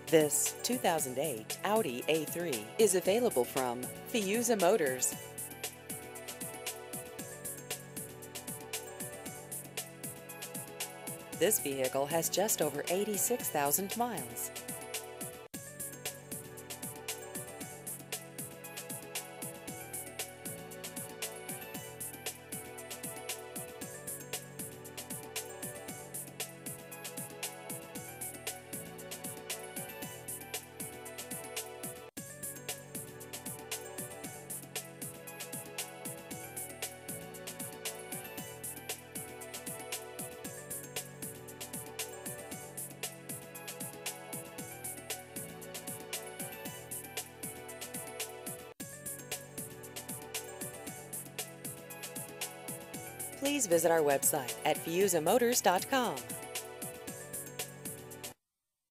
This 2008 Audi A3 is available from Fiuza Motors. This vehicle has just over 86,000 miles. Please visit our website at fiuzamotors.com.